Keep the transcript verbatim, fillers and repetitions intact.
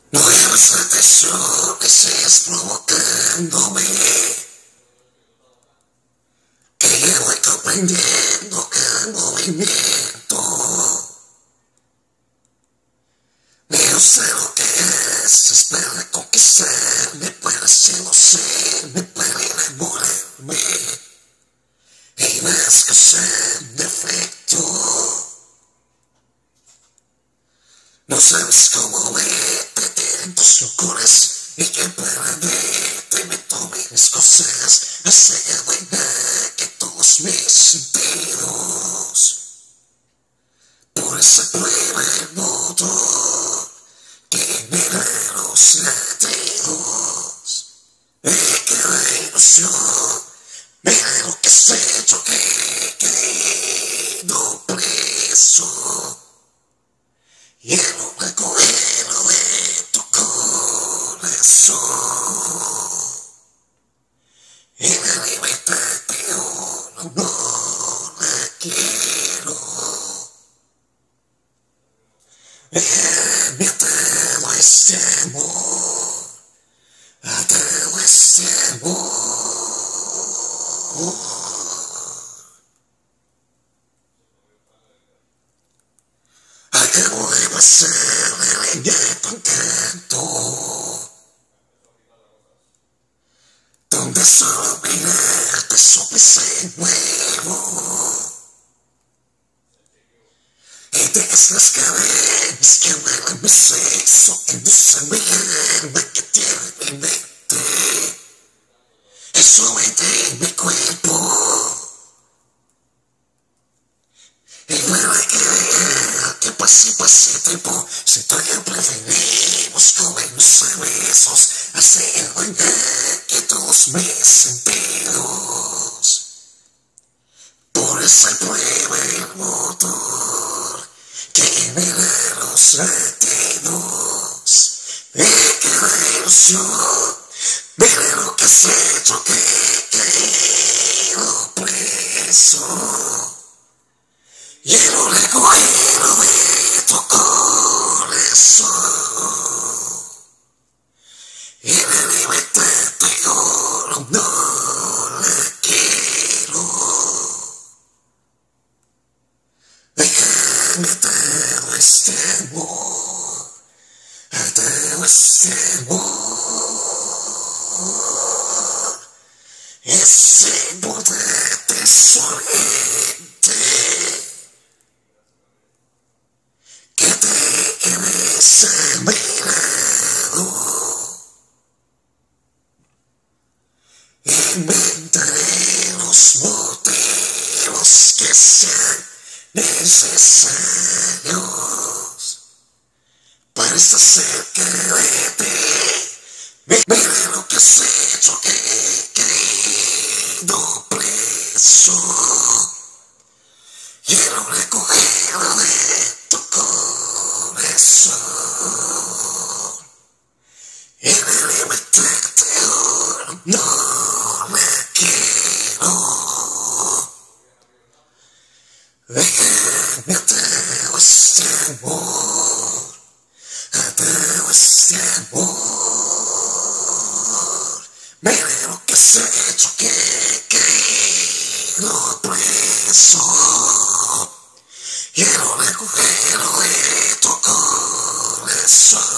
No eres la atención que sigues provocándome, que ya voy comprendiendo cada movimiento. Yo sé lo que haces para conquistarme, para seducirme, para enamorarme, y vas causando efecto. No sabes cómo me meter en tus locuras y que para verte me tome mis cosas, hace buena que todos mis sentidos. Por esa prueba el motor que genera los latidos de cada ilusión. Mira lo que has hecho, que he querido preso. Y el recuerdo de tu corazón. Y la libertad yo no, no la quiero. Me atado a este amor, atado a este amor. Acabo de pasar de leña de tu encanto, donde solo mirarte supe ser nuevo. Y dejas las cadenas que amarran mi sexo, que endulzan mi alma, que tiene mi mente, y someten mi cuerpo. Y para creer que pase, pase tiempo, si todavía preferimos comernos a besos, hacer dañar que todos mis sentidos. Por esa prueba el motor que genera los latidos de cada ilusión. Mira lo que has hecho, que he querido preso. Y el recuerdo de tu corazón. Y la libertad te juro no la quiero. Déjame atado a este amor, atado a este amor. Es importante solamente que te quedes a mi lado. Inventaré los motivos que sean necesarios para estar cerca de ti. Mira lo que has hecho, que he querido preso. Quiero recogerlo de tu corazón. Y la libertad te juro no la quiero. Déjame atado a este amor, atado a este amor. Mira lo que has hecho, que he querido preso. Quiero recogerlo de tu corazón.